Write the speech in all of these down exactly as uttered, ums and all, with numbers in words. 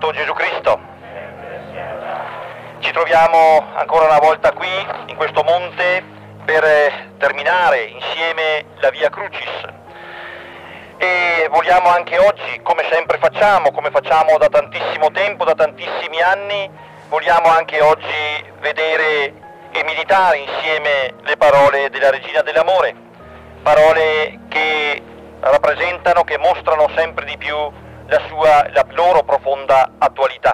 lodato Gesù Cristo. Ci troviamo ancora una volta qui, in questo monte, per terminare insieme la Via Crucis. E vogliamo anche oggi, come sempre facciamo, come facciamo da tantissimo tempo, da tantissimi anni, vogliamo anche oggi vedere e meditare insieme le parole della Regina dell'Amore, parole che rappresentano, che mostrano sempre di più la sua, la loro profonda attualità.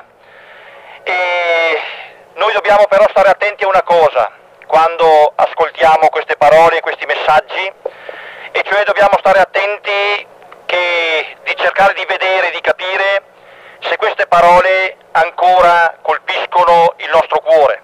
E noi dobbiamo però stare attenti a una cosa quando ascoltiamo queste parole, questi messaggi, e cioè dobbiamo stare attenti che, di cercare di vedere, di capire se queste parole ancora colpiscono il nostro cuore,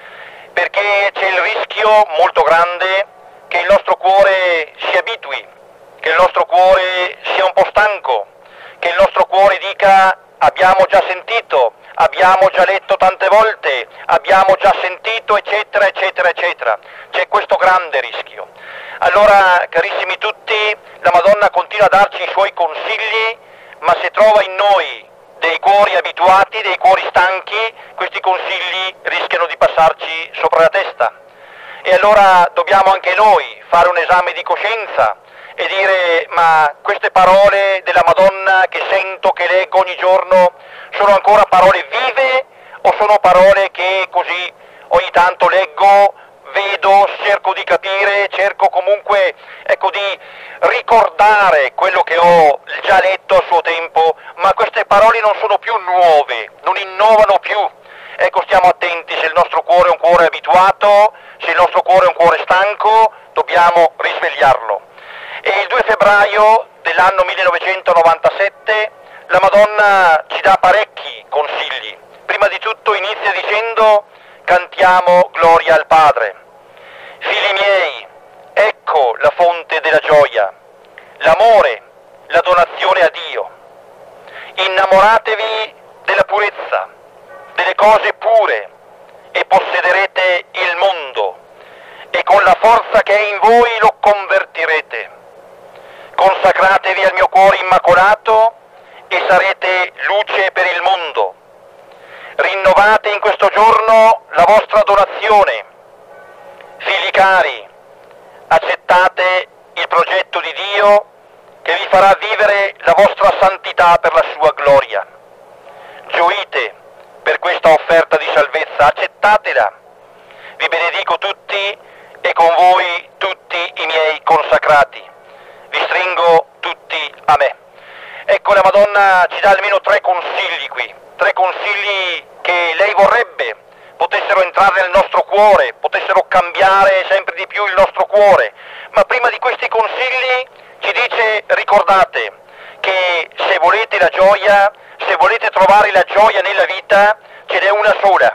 perché c'è il rischio molto grande che il nostro cuore si abitui, che il nostro cuore sia un po' stanco, che il nostro cuore dica abbiamo già sentito, abbiamo già letto tante volte, abbiamo già sentito, eccetera, eccetera, eccetera. C'è questo grande rischio. Allora, carissimi tutti, la Madonna continua a darci i suoi consigli, ma se trova in noi dei cuori abituati, dei cuori stanchi, questi consigli rischiano di passarci sopra la testa. E allora dobbiamo anche noi fare un esame di coscienza e dire: ma queste parole della Madonna che sento, che leggo ogni giorno, sono ancora parole vive o sono parole che così ogni tanto leggo, vedo, cerco di capire, cerco comunque ecco, di ricordare quello che ho già letto a suo tempo, ma queste parole non sono più nuove, non innovano più. Ecco, stiamo attenti, se il nostro cuore è un cuore abituato, se il nostro cuore è un cuore stanco, dobbiamo risvegliarlo. E il due febbraio dell'anno millenovecentonovantasette la Madonna ci dà parecchi consigli. Prima di tutto inizia dicendo: cantiamo gloria al Padre. Figli miei, ecco la fonte della gioia, l'amore, la donazione a Dio. Innamoratevi della purezza, delle cose pure, e possederete il mondo, e con la forza che è in voi lo convertirete. Consacratevi al mio cuore immacolato e sarete luce per il mondo. Rinnovate in questo giorno la vostra donazione. Figli cari, accettate il progetto di Dio che vi farà vivere la vostra santità per la sua gloria. Gioite per questa offerta di salvezza, accettatela. Vi benedico tutti e con voi tutti i miei consacrati. Vi stringo tutti a me. Ecco, la Madonna ci dà almeno tre consigli qui, tre consigli che lei vorrebbe potessero entrare nel nostro cuore, potessero cambiare sempre di più il nostro cuore. Ma prima di questi consigli ci dice: ricordate che se volete la gioia, se volete trovare la gioia nella vita, ce n'è una sola: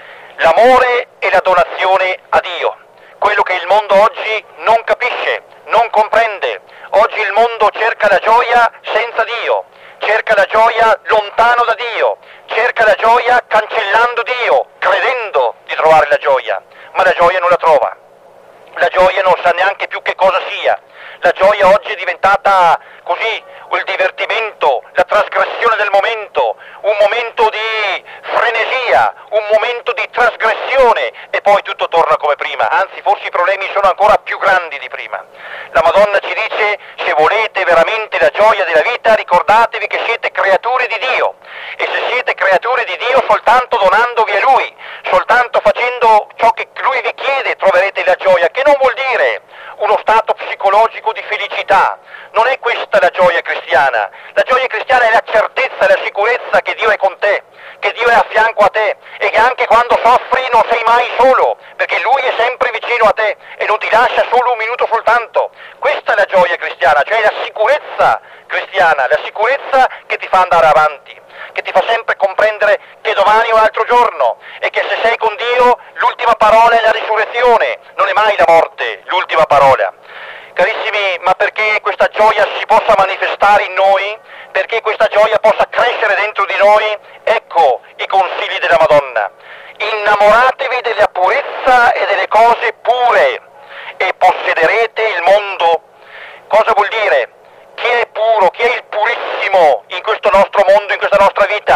l'amore e la donazione a Dio. Quello che il mondo oggi non capisce, non comprende. Oggi il mondo cerca la gioia senza Dio, cerca la gioia lontano da Dio, cerca la gioia cancellando Dio, credendo di trovare la gioia, ma la gioia non la trova. La gioia non sa neanche più che cosa sia. La gioia oggi è diventata così, il divertimento, la trasgressione del momento, un momento di frenesia, un momento di trasgressione, e poi tutto torna come prima, anzi forse i problemi sono ancora più grandi di prima. La Madonna ci dice: se volete veramente la gioia della vita, ricordatevi che siete creature di Dio, e se siete creature di Dio soltanto donandovi a Lui, soltanto facendo ciò che Lui vi chiede, troverete la gioia, che non vuol dire uno stato psicologico di felicità. Non è questa la gioia cristiana. La gioia cristiana è la certezza, la sicurezza che Dio è con te, che Dio è a fianco a te, e che anche quando soffri non sei mai solo, perché Lui è sempre vicino a te e non ti lascia solo un minuto soltanto. Questa è la gioia cristiana, cioè la sicurezza cristiana, la sicurezza che ti fa andare avanti, che ti fa sempre comprendere che domani è un altro giorno, e che se sei con Dio l'ultima parola è la risurrezione, non è mai la morte l'ultima parola. Carissimi, ma perché questa gioia si possa manifestare in noi, perché questa gioia possa crescere dentro di noi, ecco i consigli della Madonna. Innamoratevi della purezza e delle cose pure, e possederete il mondo. Cosa vuol dire? Chi è puro, chi è il purissimo in questo nostro mondo, in questa nostra vita?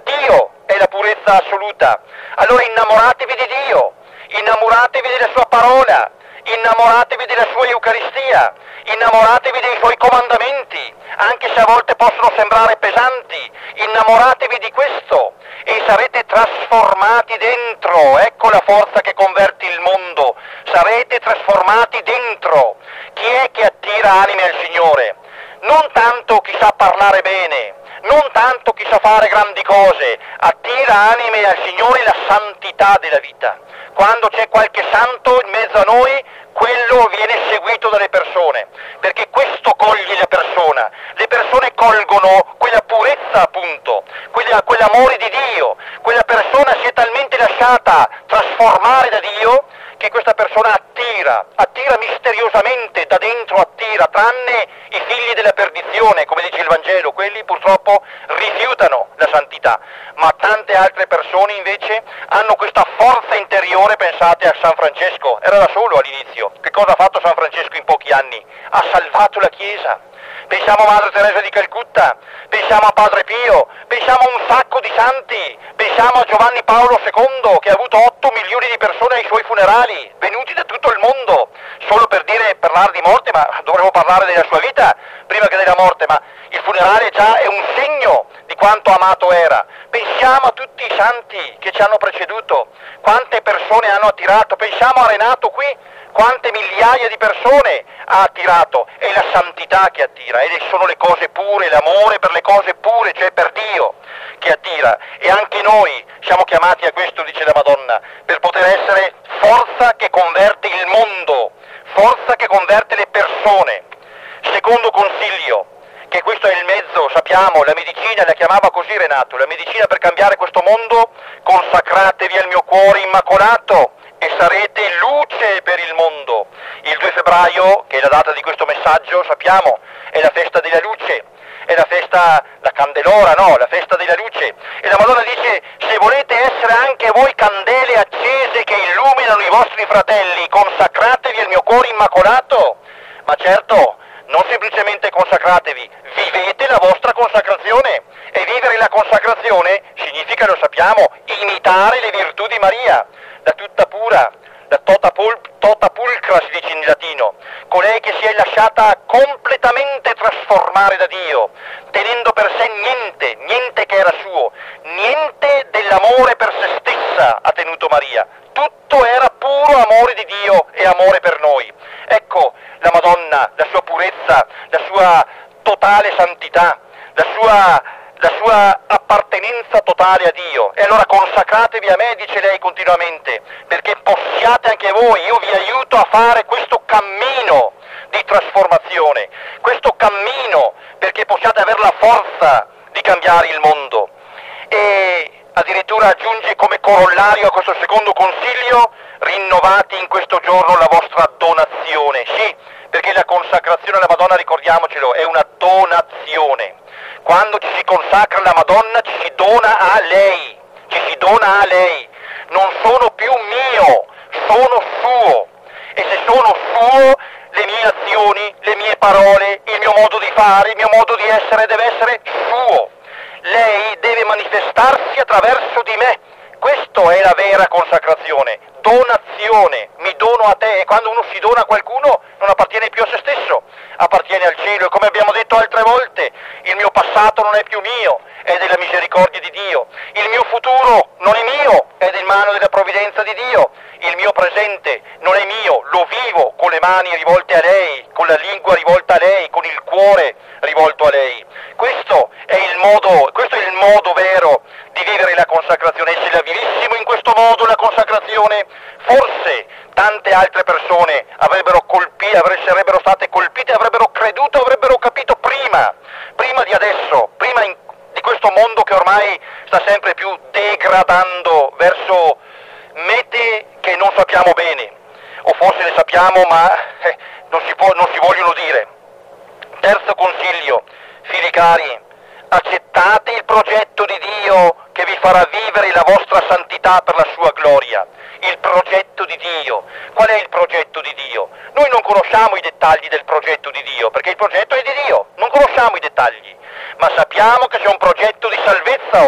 Dio è la purezza assoluta. Allora innamoratevi di Dio, innamoratevi della sua parola, innamoratevi della sua Eucaristia, innamoratevi dei suoi comandamenti, anche se a volte possono sembrare pesanti, innamoratevi di questo e sarete trasformati dentro. Ecco la forza che converte il mondo, sarete trasformati dentro. Chi è che attira anime al Signore? Non tanto chi sa parlare bene, non tanto chi sa fare grandi cose, attira anime al Signore la santità della vita. Quando c'è qualche santo in mezzo a noi, quello viene seguito dalle persone, perché questo coglie la persona. Le persone colgono quella purezza appunto, quella, quell'amore di Dio, quella persona si è talmente lasciata trasformare da Dio che questa persona attira, attira misteriosamente, da dentro attira, tranne i figli della perdizione, come dice il Vangelo, quelli purtroppo rifiutano la santità, ma tante altre persone invece hanno questa forza interiore. Pensate a San Francesco, era da solo all'inizio, che cosa ha fatto San Francesco in pochi anni? Ha salvato la Chiesa. Pensiamo a Madre Teresa di Calcutta, pensiamo a Padre Pio, pensiamo a un sacco di santi, pensiamo a Giovanni Paolo secondo che ha avuto otto milioni di persone ai suoi funerali, venuti da tutto il mondo, solo per dire, parlare di morte, ma dovremmo parlare della sua vita prima che della morte, ma il funerale già è un segno di quanto amato era. Pensiamo a tutti i santi che ci hanno preceduto, quante persone hanno attirato, pensiamo a Renato qui, quante migliaia di persone ha attirato, è la santità che attira, ed sono le cose pure, l'amore per le cose pure, cioè per Dio, che attira, e anche noi siamo chiamati a questo, dice la Madonna, per poter essere forza che converte il mondo, forza che converte le persone. Secondo consiglio, che questo è il mezzo, sappiamo, la medicina la chiamava così Renato, la medicina per cambiare questo mondo: consacratevi al mio cuore immacolato e sarete luce per il mondo. Il due febbraio, che è la data di questo messaggio, sappiamo, è la festa della luce, è la festa, la candelora, no, la festa della luce. E la Madonna dice: se volete essere anche voi candele accese che illuminano i vostri fratelli, consacratevi al mio cuore immacolato. Ma certo, non semplicemente consacratevi, vivete la vostra consacrazione. E vivere la consacrazione significa, lo sappiamo, imitare le virtù di Maria, la tutta pura, la tota, pul- tota pulcra si dice in latino, colei che si è lasciata completamente trasformare da Dio, tenendo per sé niente, niente che era suo, niente dell'amore per se stessa ha tenuto Maria, tutto era puro amore di Dio e amore per noi. Ecco la Madonna, la sua purezza, la sua totale santità, la sua, la sua appartenenza totale a Dio. E allora consacratevi a me, dice lei continuamente, perché possiate anche voi, io vi aiuto a fare questo cammino di trasformazione, questo cammino perché possiate avere la forza di cambiare il mondo. E addirittura aggiunge come corollario a questo secondo consiglio: rinnovate in questo giorno la vostra donazione. Sì, perché la consacrazione alla Madonna, ricordiamocelo, è una donazione. Quando ci si consacra alla Madonna ci si dona a lei, ci si dona a lei. Non sono più mio, sono suo. E se sono suo, le mie azioni, le mie parole, il mio modo di fare, il mio modo di essere deve essere suo. Lei deve manifestarsi attraverso di me. Questa è la vera consacrazione, donazione, mi dono a te. E quando uno si dona a qualcuno non appartiene più a se stesso, appartiene al cielo. E come abbiamo detto altre volte, il mio passato non è più mio, è della misericordia di Dio. Il mio futuro non è mio, è in mano della provvidenza di Dio. Il mio presente non è mio, lo vivo con le mani rivolte a lei, con la lingua rivolta a lei, con il cuore rivolto a lei. Questo è il modo, questo è il modo vero di vivere la consacrazione. E se la vivessimo in questo modo la consacrazione, forse tante altre persone avrebbero colpito, sarebbero state colpite, avrebbero creduto, avrebbero capito prima, prima di adesso, prima in, di questo mondo che ormai sta sempre più degradando verso mete che non sappiamo bene, o forse le sappiamo ma eh, non, si può, non si vogliono dire. Terzo consiglio, figli cari, accettate il progetto di Dio che vi farà vivere la vostra santità per la sua gloria. Il progetto di Dio. Qual è il progetto di Dio? Noi non conosciamo i dettagli del progetto di Dio, perché il progetto è di Dio, non conosciamo i dettagli, ma sappiamo che c'è un progetto di salvezza oggi,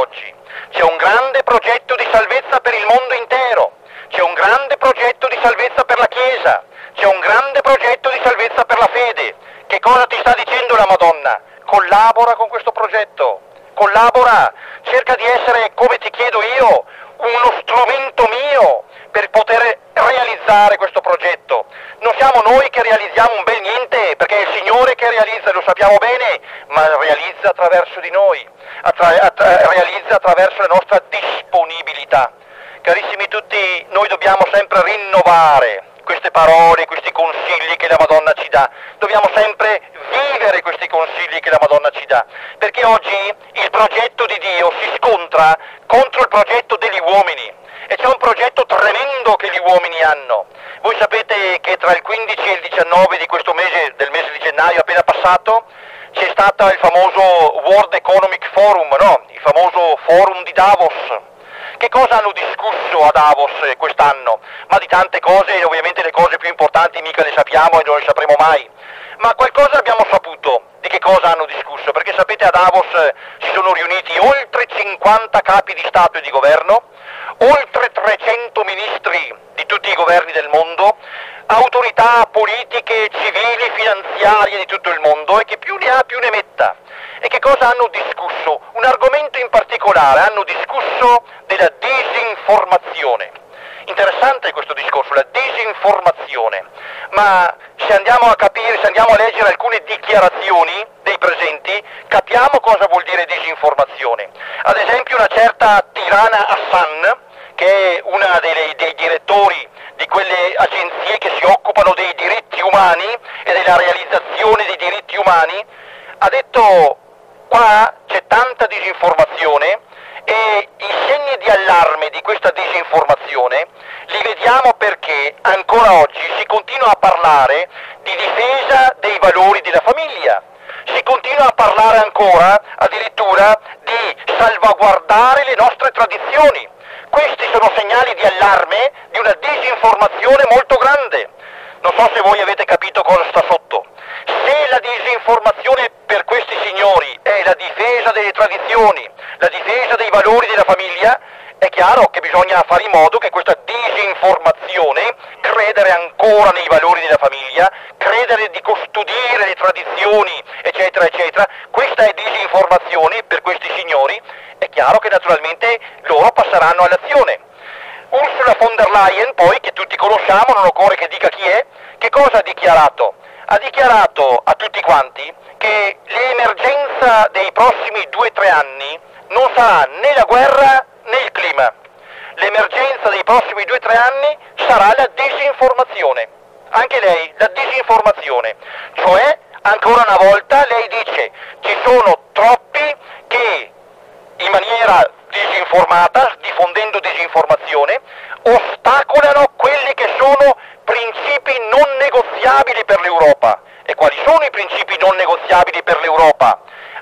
c'è un grande progetto di salvezza per il mondo intero, c'è un grande progetto di salvezza per la Chiesa, c'è un grande progetto di salvezza per la fede. Che cosa ti sta dicendo la Madonna? Collabora con questo progetto, collabora, cerca di essere, come ti chiedo io, uno strumento mio per poter realizzare questo progetto. Non siamo noi che realizziamo un bel niente, perché è il Signore che realizza, lo sappiamo bene, ma realizza attraverso di noi, attra- attra- realizza attraverso la nostra disponibilità. Carissimi tutti, noi dobbiamo sempre rinnovare queste parole, questi consigli che la Madonna ci dà, dobbiamo sempre vivere questi consigli che la Madonna ci dà, perché oggi il progetto di Dio si scontra contro il progetto degli uomini, e c'è un progetto tremendo che gli uomini hanno. Voi sapete che tra il quindici e il diciannove di questo mese, del mese di gennaio appena passato, c'è stato il famoso World Economic Forum, no? Il famoso forum di Davos. Che cosa hanno discusso a Davos quest'anno? Ma di tante cose, ovviamente le cose più importanti mica le sappiamo e non le sapremo mai. Ma qualcosa abbiamo saputo di che cosa hanno discusso, perché sapete, a Davos si sono riuniti oltre cinquanta capi di Stato e di governo, oltre trecento ministri di tutti i governi del mondo, autorità politiche, civili, finanziarie di tutto il mondo, e che più ne ha più ne metta. E che cosa hanno discusso? Un argomento in particolare, hanno discusso della disinformazione. Interessante questo discorso, la disinformazione, ma se andiamo a capire, se andiamo a leggere alcune dichiarazioni dei presenti, capiamo cosa vuol dire disinformazione. Ad esempio una certa Tirana Hassan, che è una dei, dei direttori di quelle agenzie che si occupano dei diritti umani e della realizzazione dei diritti umani, ha detto: qua c'è tanta disinformazione e i segni di allarme di questa disinformazione li vediamo perché ancora oggi si continua a parlare di difesa dei valori della famiglia, si continua a parlare ancora addirittura di salvaguardare le nostre tradizioni. Questi sono segnali di allarme di una disinformazione molto grande. Non so se voi avete capito cosa sta sotto. Se la disinformazione per questi signori è la difesa delle tradizioni, la difesa dei valori della famiglia, è chiaro che bisogna fare in modo che questa disinformazione, credere ancora nei valori della famiglia, credere di custodire le tradizioni, eccetera, eccetera, questa è disinformazione per questi signori, è chiaro che naturalmente loro passeranno all'azione. Ursula von der Leyen, poi, che tutti conosciamo, non occorre che dica chi è, che cosa ha dichiarato? Ha dichiarato a tutti quanti che l'emergenza dei prossimi due o tre anni non sarà né la guerra né il clima. L'emergenza dei prossimi due o tre anni sarà la disinformazione. Anche lei, la disinformazione. Cioè, ancora una volta, lei dice, ci sono troppi che in maniera disinformata, diffondendo disinformazione, ostacolano quelli che sono principi non negoziabili per l'Europa. E quali sono i principi non negoziabili per l'Europa?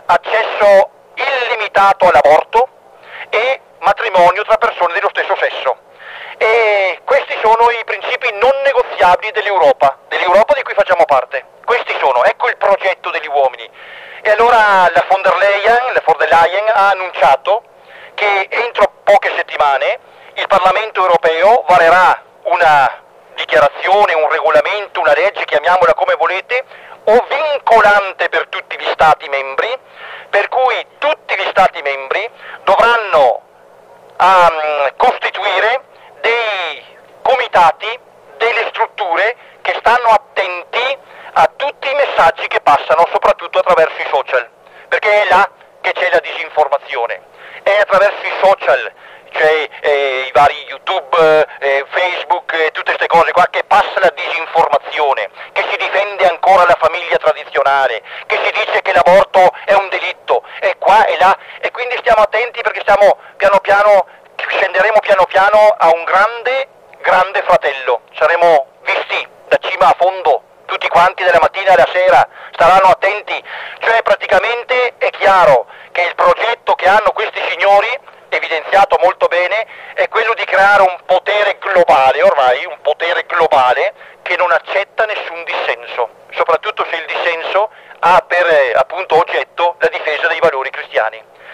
Accesso illimitato all'aborto e matrimonio tra persone dello stesso sesso. E questi sono i principi non negoziabili dell'Europa, dell'Europa di cui facciamo parte. Questi sono, ecco il progetto degli uomini. E allora la von der Leyen, la von der Leyen ha annunciato che entro poche settimane il Parlamento europeo varerà una dichiarazione, un regolamento, una legge, chiamiamola come volete, o vincolante per tutti gli Stati membri, per cui tutti gli Stati membri dovranno um, costituire dei comitati, delle strutture che stanno attenti a tutti i messaggi che passano, soprattutto attraverso i social, perché è là che c'è la disinformazione, è attraverso i social, cioè eh, i vari YouTube, eh, Facebook, eh, tutte queste cose qua, che passa la disinformazione, che si difende ancora la famiglia tradizionale, che si dice che l'aborto è un delitto, e qua e là, e quindi stiamo attenti perché stiamo piano piano, scenderemo piano piano a un grande, grande fratello, saremo visti da cima a fondo, tutti quanti dalla mattina alla sera, staranno attenti, cioè praticamente è chiaro che il progetto che hanno questi signori, evidenziato molto bene, è quello di creare un potere globale, ormai un potere globale che non accetta nessun dissenso, soprattutto se il dissenso ha per eh, appunto oggetto la difesa dei valori cristiani.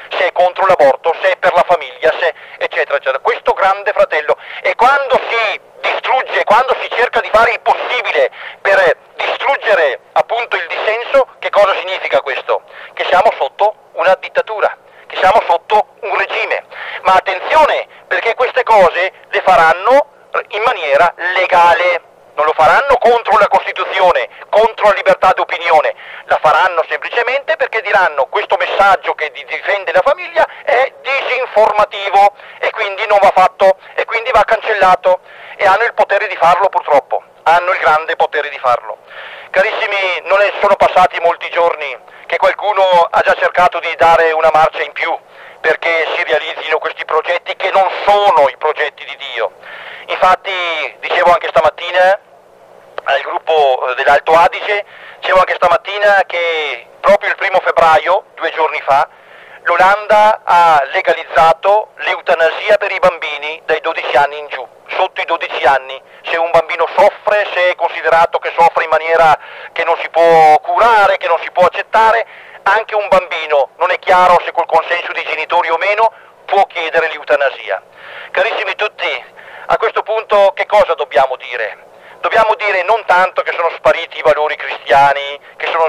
se è contro l'aborto, se è per la famiglia, se eccetera eccetera. Questo grande fratello. E quando si distrugge, quando si cerca di fare il possibile per distruggere appunto il dissenso, che cosa significa questo? Che siamo sotto una dittatura, che siamo sotto un regime. Ma attenzione, perché queste cose le faranno in maniera legale, non lo faranno contro la Costituzione, contro la libertà d'opinione, la faranno semplicemente perché diranno questo messaggio che difende la famiglia è disinformativo e quindi non va fatto e quindi va cancellato, e hanno il potere di farlo purtroppo, hanno il grande potere di farlo. Carissimi, non è, sono passati molti giorni che qualcuno ha già cercato di dare una marcia in più perché si realizzino questi progetti che non sono i progetti di Dio. Infatti, dicevo anche stamattina al gruppo dell'Alto Adige, dicevo anche stamattina che proprio il primo febbraio, due giorni fa, l'Olanda ha legalizzato l'eutanasia per i bambini dai dodici anni in giù, sotto i dodici anni. Se un bambino soffre, se è considerato che soffre in maniera che non si può curare, che non si può accettare, anche un bambino, non è chiaro se col consenso dei genitori o meno, può chiedere l'eutanasia. Carissimi tutti, a questo punto che cosa dobbiamo dire? Dobbiamo dire non tanto che sono spariti i valori cristiani, che sono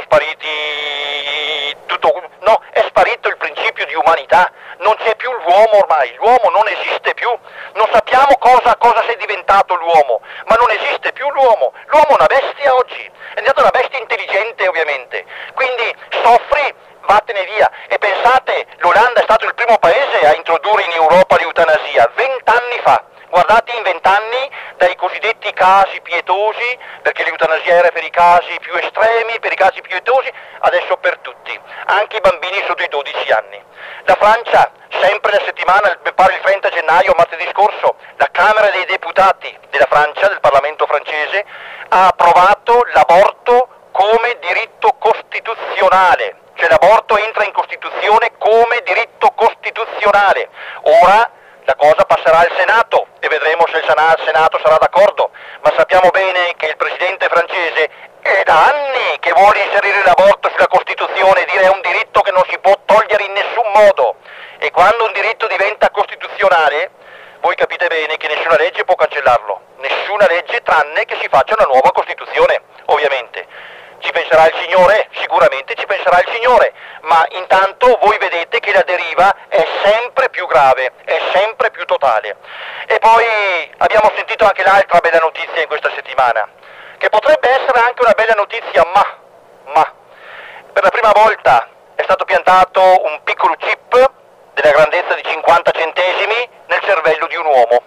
spariti tutto, no, è sparito il principio di umanità, non c'è più l'uomo ormai, l'uomo non esiste più, non sappiamo cosa, cosa sia diventato l'uomo, ma non esiste più l'uomo, l'uomo è una bestia oggi, è diventato una bestia intelligente ovviamente, quindi soffri, vattene via. E pensate, l'Olanda è stato il primo paese a introdurre in Europa l'eutanasia, vent'anni fa. Guardate, in vent'anni, dai cosiddetti casi pietosi, perché l'eutanasia era per i casi più estremi, per i casi pietosi, adesso per tutti, anche i bambini sotto i dodici anni. La Francia, sempre la settimana, mi pare il trenta gennaio, martedì scorso, la Camera dei Deputati della Francia, del Parlamento francese, ha approvato l'aborto come diritto costituzionale, cioè l'aborto entra in Costituzione come diritto costituzionale. Ora la cosa passerà al Senato e vedremo se il Senato sarà d'accordo, ma sappiamo bene che il presidente francese è da anni che vuole inserire l'aborto sulla Costituzione e dire è un diritto che non si può togliere in nessun modo, e quando un diritto diventa costituzionale voi capite bene che nessuna legge può cancellarlo, nessuna legge, tranne che si faccia una nuova Costituzione, ovviamente. Ci penserà il Signore? Sicuramente ci penserà il Signore, ma intanto voi vedete che la deriva è sempre più grave, è sempre più totale. E poi abbiamo sentito anche l'altra bella notizia in questa settimana, che potrebbe essere anche una bella notizia, ma, ma per la prima volta è stato piantato un piccolo chip della grandezza di cinquanta centesimi nel cervello di un uomo.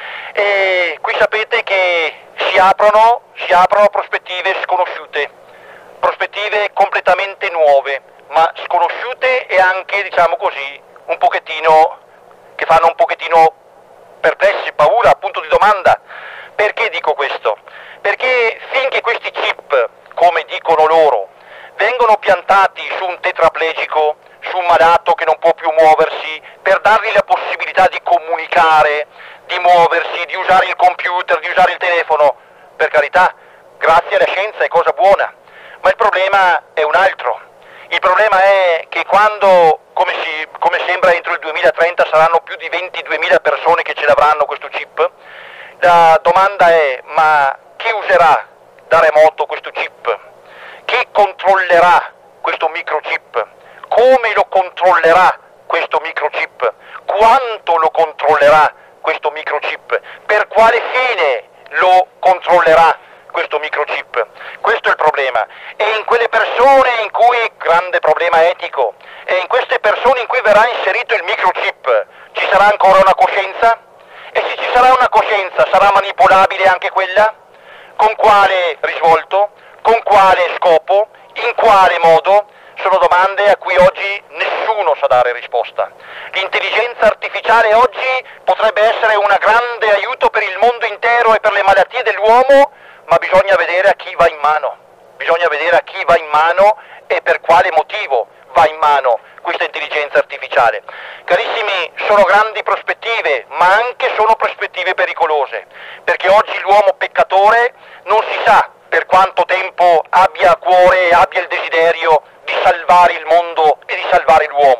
E qui sapete che si aprono, si aprono prospettive sconosciute, prospettive completamente nuove, ma sconosciute e anche, diciamo così, un pochettino, che fanno un pochettino perplessi, paura, punto di domanda. Perché dico questo? Perché finché questi chip, come dicono loro, vengono piantati su un tetraplegico, su un malato che non può più muoversi, per dargli la possibilità di comunicare, di muoversi, di usare il computer, di usare il telefono, per carità, grazie alla scienza è cosa buona. Ma il problema è un altro. Il problema è che quando, come, si, come sembra entro il duemilatrenta, saranno più di ventiduemila persone che ce l'avranno questo chip, la domanda è: ma chi userà da remoto questo chip? Chi controllerà questo microchip? Come lo controllerà questo microchip? Quanto lo controllerà questo microchip? Per quale fine lo controllerà questo microchip? Questo è il problema. E in quelle persone in cui, grande problema etico, e in queste persone in cui verrà inserito il microchip, ci sarà ancora una coscienza? E se ci sarà una coscienza, sarà manipolabile anche quella? Con quale risvolto? Con quale scopo? In quale modo? Sono domande a cui oggi nessuno sa dare risposta. L'intelligenza artificiale oggi potrebbe essere un grande aiuto per il mondo intero e per le malattie dell'uomo, ma bisogna vedere a chi va in mano, bisogna vedere a chi va in mano e per quale motivo va in mano questa intelligenza artificiale. Carissimi, sono grandi prospettive, ma anche sono prospettive pericolose, perché oggi l'uomo peccatore non si sa per quanto tempo abbia a cuore e abbia il desiderio di salvare il mondo e di salvare l'uomo.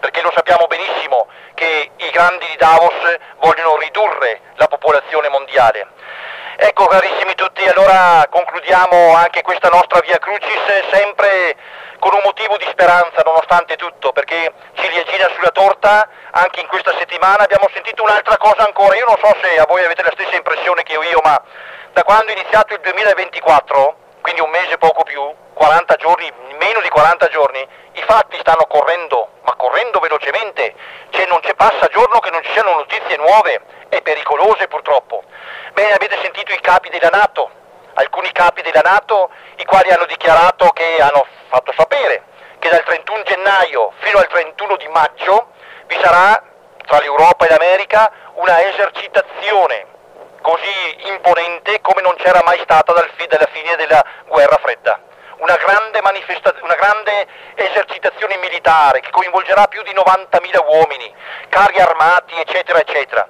perché lo sappiamo benissimo che i grandi di Davos vogliono ridurre la popolazione mondiale. Ecco carissimi tutti, allora concludiamo anche questa nostra Via Crucis sempre con un motivo di speranza nonostante tutto, perché ciliegina sulla torta, anche in questa settimana abbiamo sentito un'altra cosa ancora. Io non so se a voi avete la stessa impressione che ho io, ma da quando è iniziato il duemilaventiquattro, quindi un mese poco più, quaranta giorni, meno di quaranta giorni, i fatti stanno correndo, ma correndo velocemente, cioè non c'è passa giorno che non ci siano notizie nuove e pericolose purtroppo. Bene, avete sentito i capi della NATO, alcuni capi della NATO, i quali hanno dichiarato che hanno fatto sapere che dal trentuno gennaio fino al trentuno di maggio vi sarà tra l'Europa e l'America una esercitazione così imponente come non c'era mai stata dal fi- dalla fine della guerra fredda. Una grande, manifesta- una grande esercitazione militare che coinvolgerà più di novantamila uomini, carri armati, eccetera, eccetera.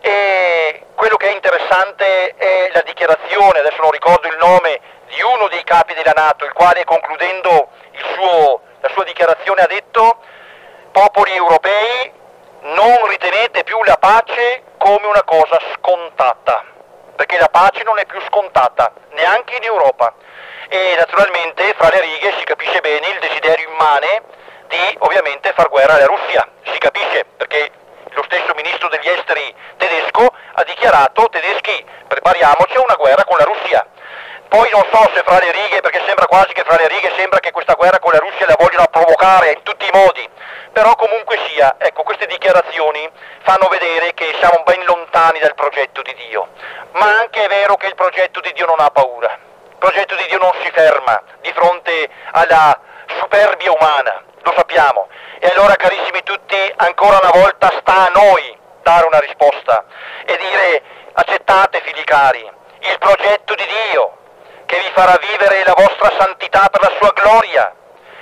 E quello che è interessante è la dichiarazione, adesso non ricordo il nome, di uno dei capi della NATO, il quale concludendo il suo, la sua dichiarazione ha detto: popoli europei, non ritenete più la pace come una cosa scontata, perché la pace non è più scontata, neanche in Europa. E naturalmente fra le righe si capisce bene il desiderio immane di ovviamente far guerra alla Russia, si capisce, perché lo stesso ministro degli esteri tedesco ha dichiarato: tedeschi, prepariamoci a una guerra con la Russia. Poi non so se fra le righe, perché sembra quasi che fra le righe sembra che questa guerra con la Russia la vogliono provocare in tutti i modi, però comunque sia, ecco, queste dichiarazioni fanno vedere che siamo ben lontani dal progetto di Dio, ma anche è vero che il progetto di Dio non ha paura, il progetto di Dio non si ferma di fronte alla superbia umana, lo sappiamo, e allora carissimi tutti, ancora una volta sta a noi dare una risposta e dire: accettate figli cari, il progetto di Dio che vi farà vivere la vostra santità per la sua gloria,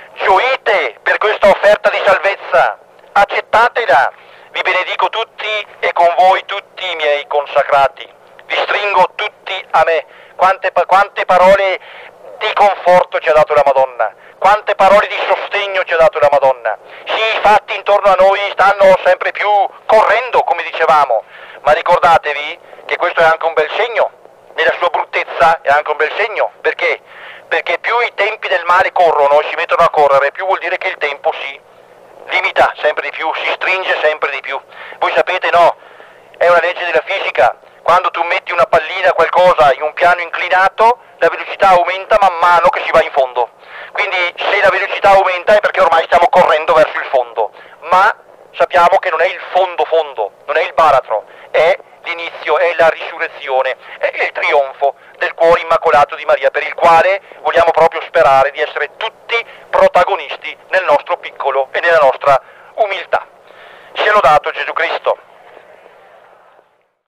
gioite per questa offerta di salvezza, accettatela, vi benedico tutti e con voi tutti i miei consacrati, vi stringo tutti a me. Quante, quante parole di conforto ci ha dato la Madonna, quante parole di sostegno ci ha dato la Madonna. Sì, i fatti intorno a noi stanno sempre più correndo, come dicevamo, ma ricordatevi che questo è anche un bel segno, nella sua bruttezza è anche un bel segno, perché? Perché più i tempi del male corrono e si mettono a correre, più vuol dire che il tempo si limita sempre di più, si stringe sempre di più. Voi sapete, no? È una legge della fisica, quando tu metti una pallina, qualcosa, in un piano inclinato, la velocità aumenta man mano che si va in fondo. Quindi se la velocità aumenta è perché ormai stiamo correndo verso il fondo, ma sappiamo che non è il fondo fondo, non è il baratro, è l'inizio, è la risurrezione, è il trionfo del cuore immacolato di Maria, per il quale vogliamo proprio sperare di essere tutti protagonisti nel nostro piccolo e nella nostra umiltà. Sia lodato Gesù Cristo.